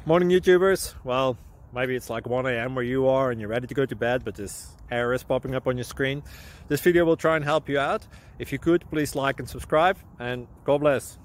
Morning YouTubers. Well, maybe it's like 1 a.m. where you are and you're ready to go to bed, but this error is popping up on your screen. This video will try and help you out. If you could, please like and subscribe, and God bless.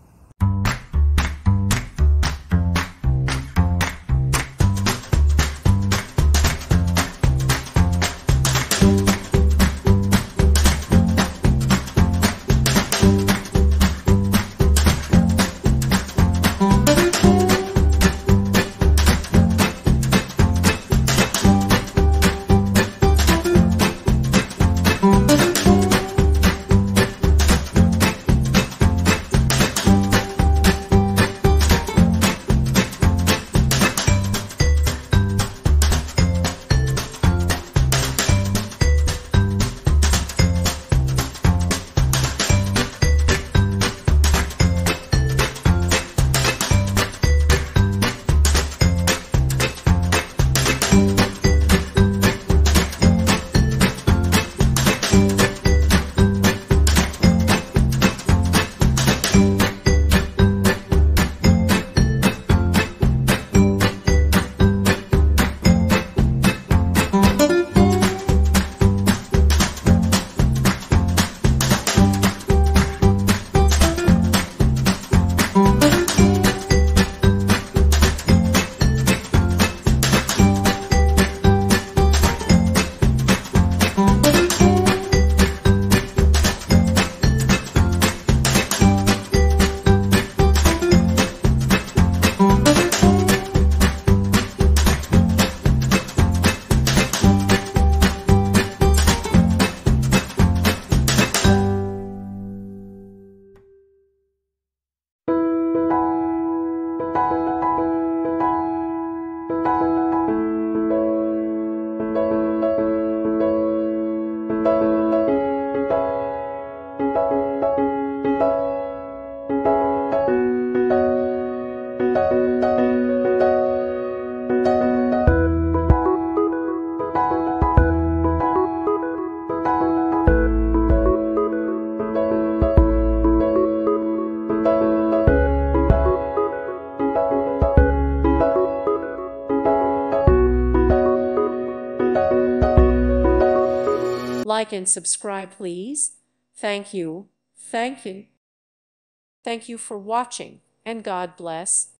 Like and subscribe, please. Thank you. Thank you. Thank you for watching, and God bless.